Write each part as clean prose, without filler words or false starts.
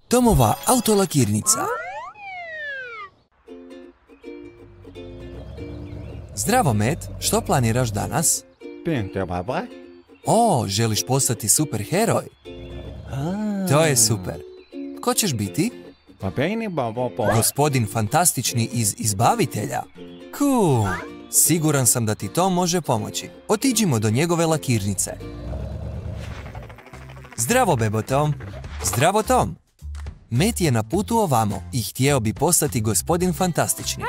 Tomova autolakirnica. Zdravo, Met, što planiraš danas? O, želiš postati superheroj? To je super. Ko ćeš biti? Gospodin Fantastični iz Izbavitelja. Cool. Siguran sam da ti to može pomoći. Otiđimo do njegove lakirnice. Zdravo, Bebo Tom. Zdravo, Tom. Met je na putu ovamo i htio bi postati gospodin Fantastični.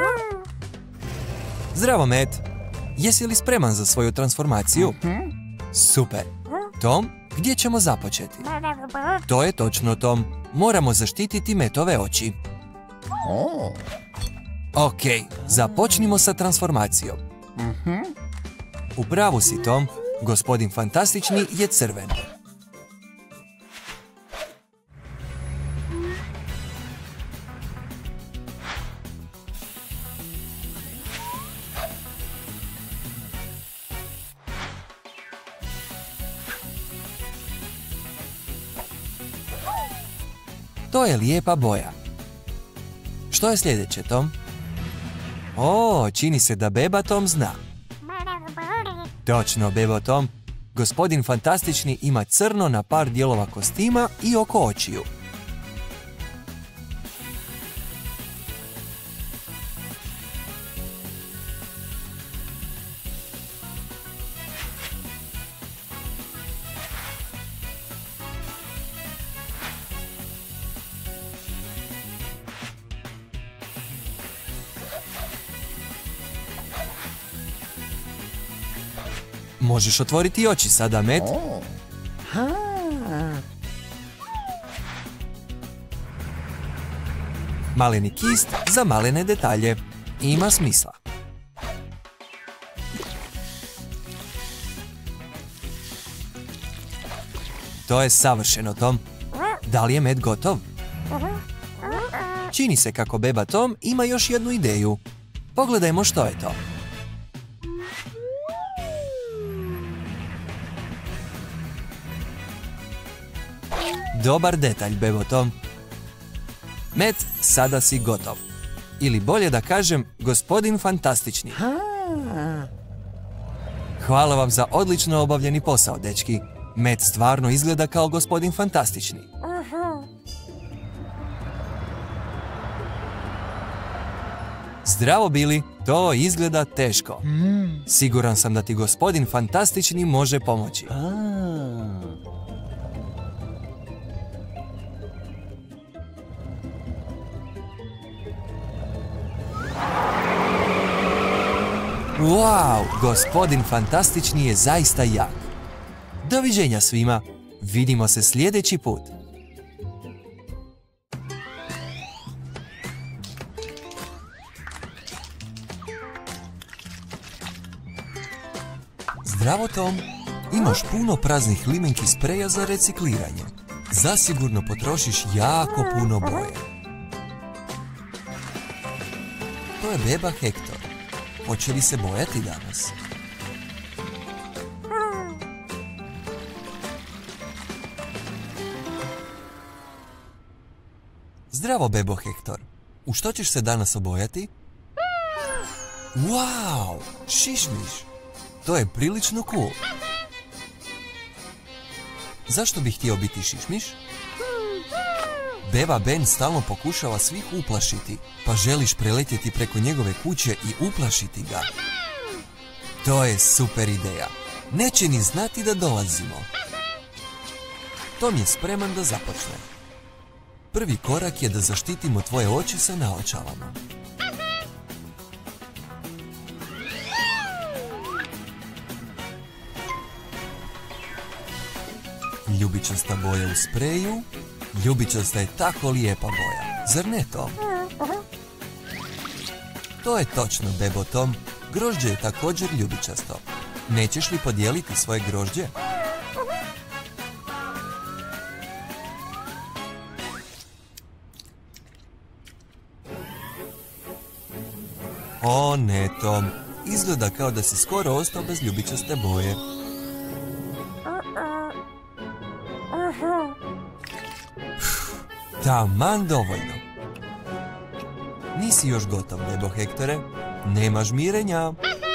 Zdravo, Met. Jesi li spreman za svoju transformaciju? Super. Tom, gdje ćemo započeti? To je točno, Tom. Moramo zaštititi Metove oči. Ok, započnimo sa transformacijom. U pravu si, Tom. Gospodin Fantastični je crven. To je lijepa boja. Što je sljedeće, Tom? O, čini se da Beba Tom zna. Točno, Bebo Tom. Gospodin Fantastični ima crno na par dijelova kostima i oko očiju. Možeš otvoriti oči sada, Met. Maleni kist za malene detalje. Ima smisla. To je savršeno, Tom. Da li je Met gotov? Čini se kako Beba Tom ima još jednu ideju. Pogledajmo što je to. Dobar detalj, Bebo Tom. Met, sada si gotov. Ili bolje da kažem, gospodin Fantastični. Hvala vam za odlično obavljeni posao, dečki. Met stvarno izgleda kao gospodin Fantastični. Zdravo, Billy. To izgleda teško. Siguran sam da ti gospodin Fantastični može pomoći. Wow, gospodin Fantastični je zaista jak. Doviđenja svima. Vidimo se sljedeći put. Zdravo, Tom. Imaš puno praznih limenki spreja za recikliranje. Zasigurno potrošiš jako puno boje. To je beba Hektor. Hoće li se bojati danas? Zdravo, bebo Hektor. U što ćeš se danas obojati? Wow, šišmiš. To je prilično cool. Zašto bih htio biti šišmiš? Beba Ben stalno pokušava svih uplašiti, pa želiš preletjeti preko njegove kuće i uplašiti ga. To je super ideja. Neće ni znati da dolazimo. Tom je spreman da započne. Prvi korak je da zaštitimo tvoje oči sa naočalama. Ljubičasta boja u spreju. Ljubičasta je tako lijepa boja. Zar ne, Tom? To je točno, Bebo Tom. Grožđe je također ljubičasto. Nećeš li podijeliti svoje grožđe? O ne, Tom. Izgleda kao da si skoro ostao bez ljubičaste boje. Taman dovoljno. Nisi još gotov, bebo Hektore. Nema žmirenja.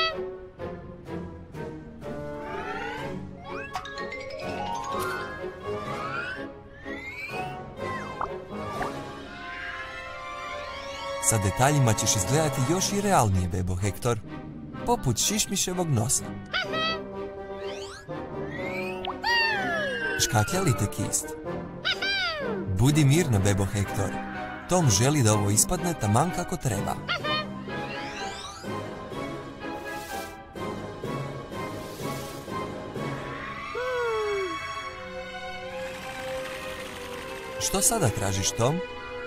Sa detaljima ćeš izgledati još i realnije, bebo Hektor. Poput šišmiševog nosa. Škaklja li te kist? Budi mirna, bebo Hektor. Tom želi da ovo ispadne taman kako treba. Što sada tražiš, Tom?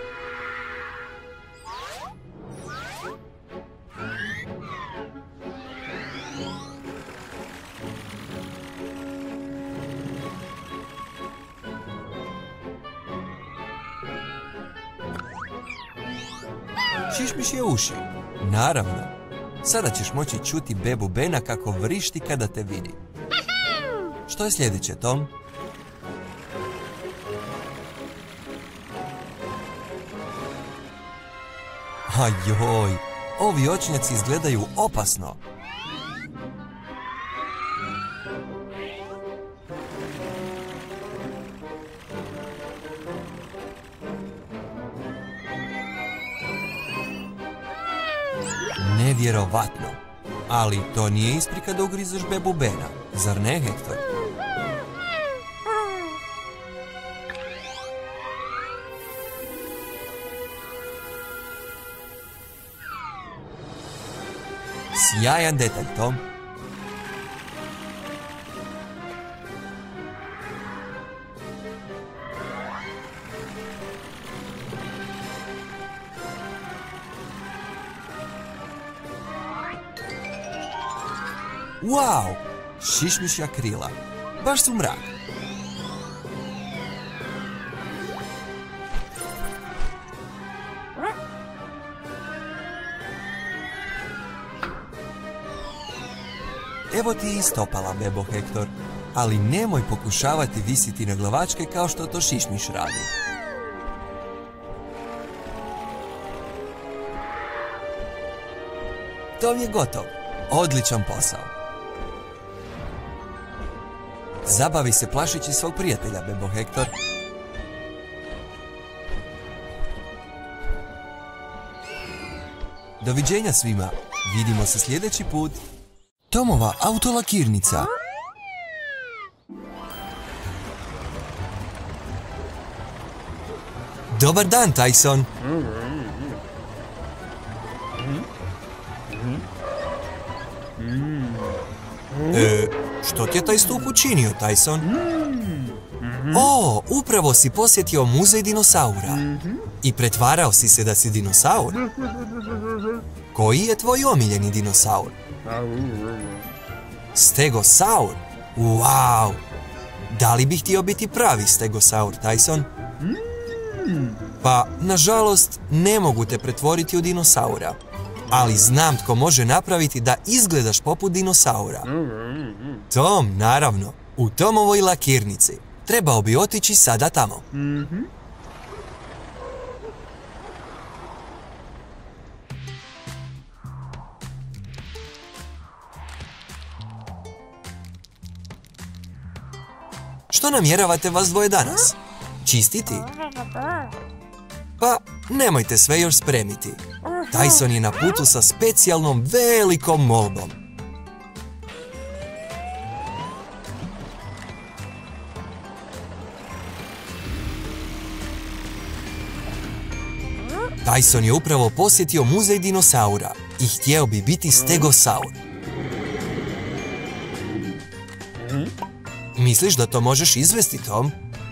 Šišmiš je uši. Naravno. Sada ćeš moći čuti bebu Bena kako vrišti kada te vidi. Što je sljedeće, Tom? Ajoj, ovi očnjaci izgledaju opasno. Nevjerovatno. Ali to nije isprika da ugrizeš bebu Bena, zar ne, Hektor? Sjajan detalj, Tom. Wow! Šišmišja krila. Baš su mrak. Evo ti i stopala, bebo Hektor. Ali nemoj pokušavati visiti na glavačke kao što to šišmiš radi. To je gotov. Odličan posao. Zabavi se plašići svog prijatelja, bebo Hektor. Doviđenja svima. Vidimo se sljedeći put. Tomova autolakirnica. Dobar dan, Tyson. Što ti je taj stup učinio, Tyson? O, upravo si posjetio muzej dinosaura. I pretvarao si se da si dinosaur. Koji je tvoj omiljeni dinosaur? Stegosaur? Wow! Da li bih htio biti pravi stegosaur, Tyson? Pa, nažalost, ne mogu te pretvoriti u dinosaura. Ali znam tko može napraviti da izgledaš poput dinosaura. Tom, naravno, u Tomovoj lakirnici. Trebao bi otići sada tamo. Što namjeravate vas dvoje danas? Čistiti? Pa, nemojte sve još spremiti. Tyson je na putu sa specijalnom velikom molbom. Tyson je upravo posjetio muzej dinosaura i htio bi biti stegosaur. Misliš da to možeš izvesti, Tom?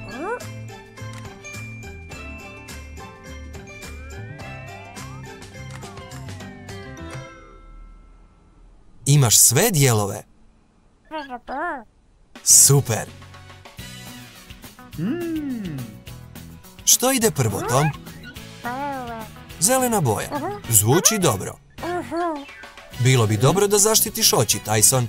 Imaš sve dijelove? Super! Što ide prvo, Tom? Zelena boja. Zvuči dobro. Bilo bi dobro da zaštitiš oči, Tyson.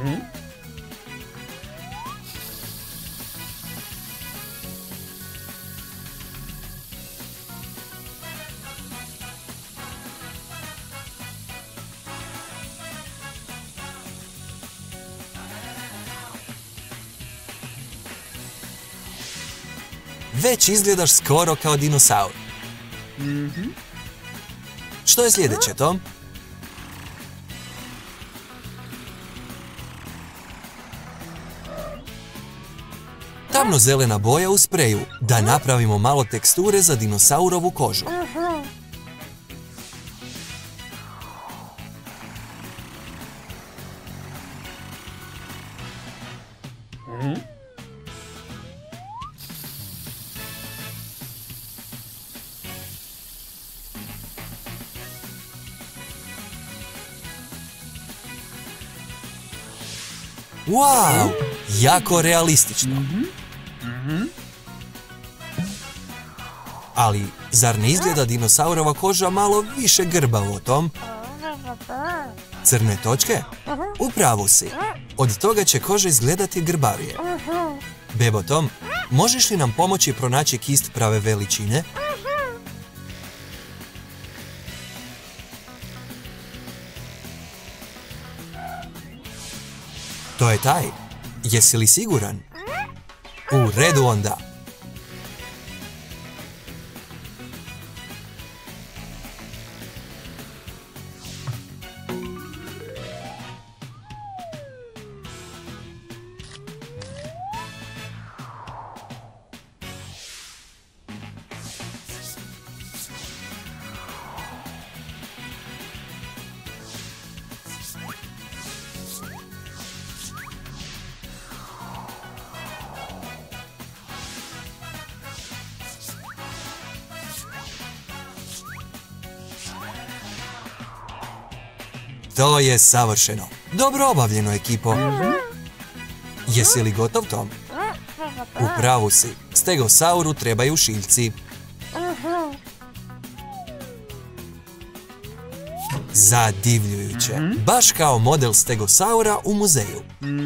Već izgledaš skoro kao dinosaur. Što je sljedeće, Tom? Tamno-zelena boja u spreju, da napravimo malo teksture za dinosaurovu kožu. Wow, jako realistično. Ali, zar ne izgleda dinosaurova koža malo više grbavo, Tom? Crne točke? U pravu si. Od toga će koža izgledati grbavije. Bebo Tom, možeš li nam pomoći pronaći kist prave veličine? To je taj. Jesi li siguran? U redu onda. To je savršeno. Dobro obavljeno, ekipo. Jesi li gotov, Tom? U pravu si. Stegosauru trebaju šiljci. Zadivljujuće. Baš kao model stegosaura u muzeju.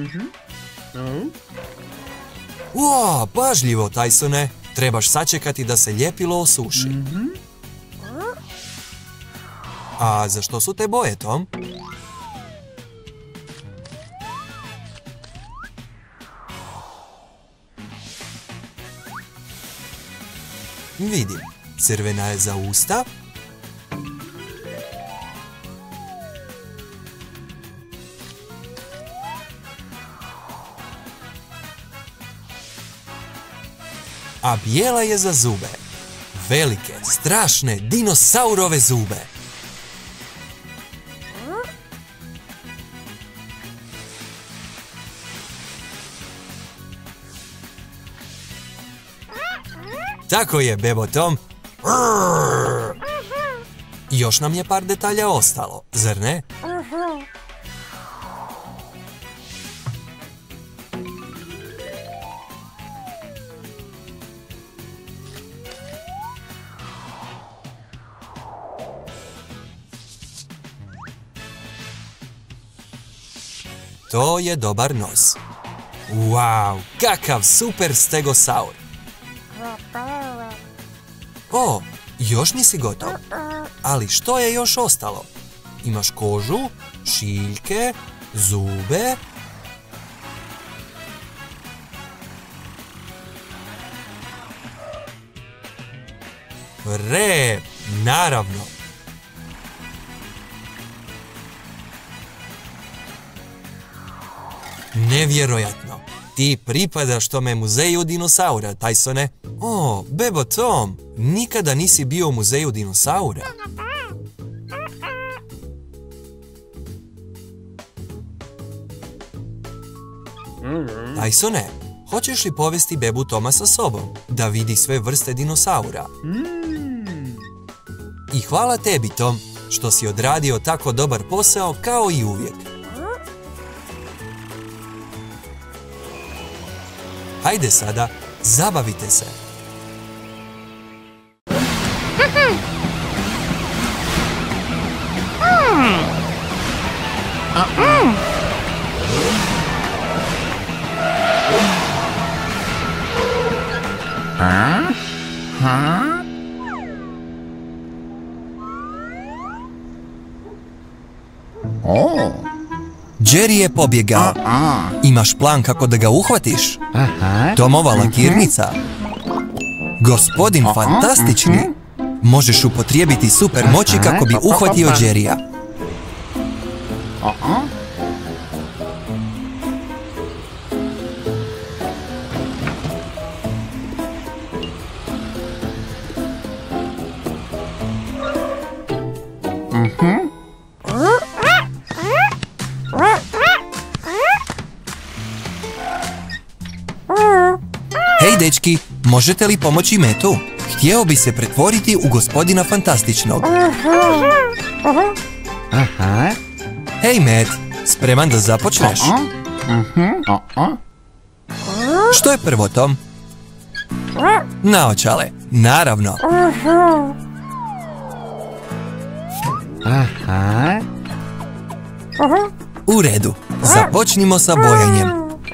Wow, pažljivo, Tysone. Trebaš sačekati da se ljepilo osuši. A zašto su te boje, Tom? Vidim, crvena je za usta. A bijela je za zube. Velike, strašne, dinosaurove zube. Tako je, Bebo Tom. Još nam je par detalja ostalo, zar ne? To je dobar nos. Wow, kakav super stegosaur. O, još nisi gotov. Ali što je još ostalo? Imaš kožu, šiljke, zube. Rep, naravno. Nevjerojatno. Ti pripadaš tome muzeju dinosaura, Tysone. O, Bebo Tom, nikada nisi bio u muzeju dinosaura. Tysone, hoćeš li povesti Bebu Toma sa sobom, da vidi sve vrste dinosaura? I hvala tebi, Tom, što si odradio tako dobar posao kao i uvijek. Hajde sada, zabavite se. Jerry je pobjegao. Imaš plan kako da ga uhvatiš? Tomova lakirnica. Gospodin fantastični. Možeš upotrijebiti super moći kako bi uhvatio Jerrya. Hej dečki, možete li pomoći Metu? Htjeo bi se pretvoriti u gospodina fantastičnog. Hej Met, spreman da započneš? Što je prvo, Tom? Naočale, naravno. U redu, započnimo sa bojanjem.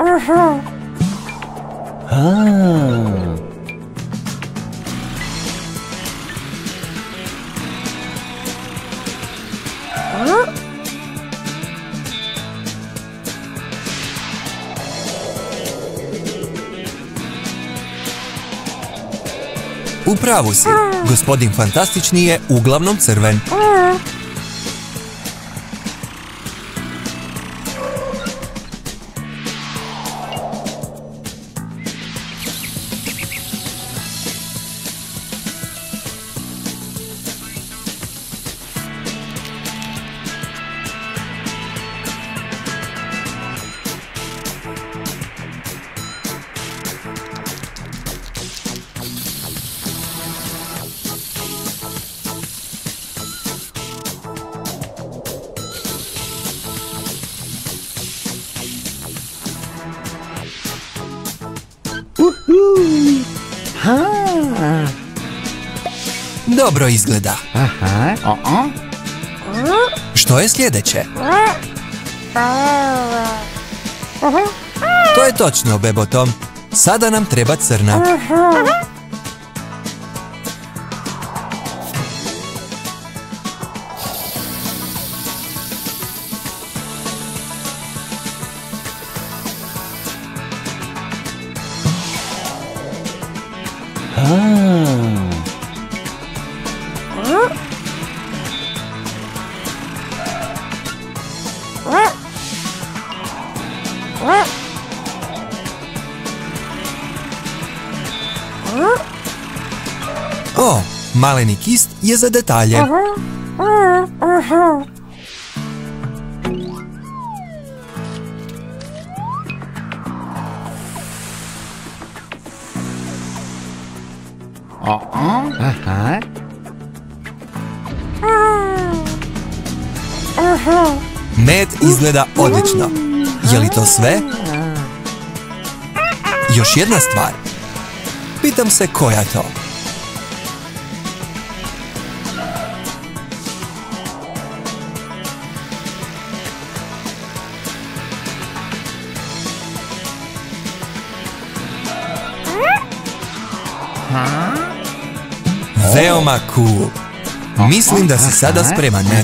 U pravu si, gospodin fantastični je uglavnom crven. Dobro izgleda. Što je sljedeće? To je točno, Bebo Tom. Sada nam treba crna. O, maleni kist je za detalje. Med izgleda odlično. Je li to sve? Još jedna stvar. Pitam se koja to. Veoma cool. Mislim da si sada spreman, Met.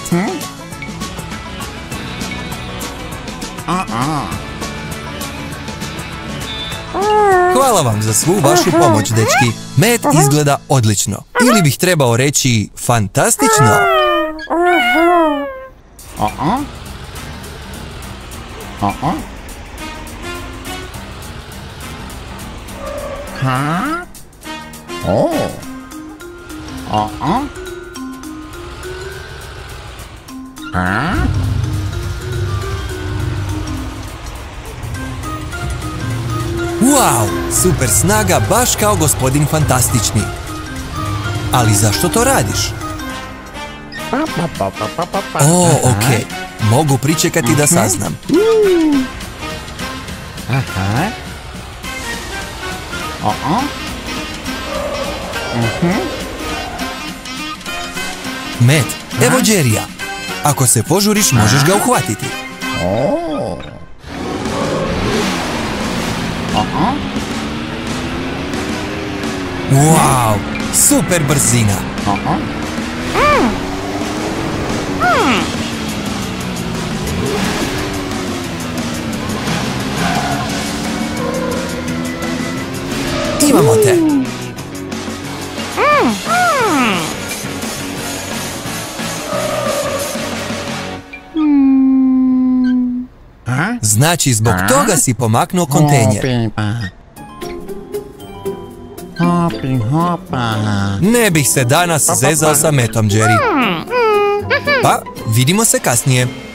Hvala vam za svu vašu pomoć, dečki. Met izgleda odlično. Ili bih trebao reći fantastično. Wow, super snaga baš kao gospodin fantastični. Ali zašto to radiš? O, okej. Mogu pričekati da saznam. Met, evo Jerrya. Ako se požuriš, možeš ga uhvatiti. Wow, super brzina. Imamo te. Znači, zbog toga si pomaknuo kontejner. Ne bih se danas zezao sa metom, Jerry. Pa, vidimo se kasnije.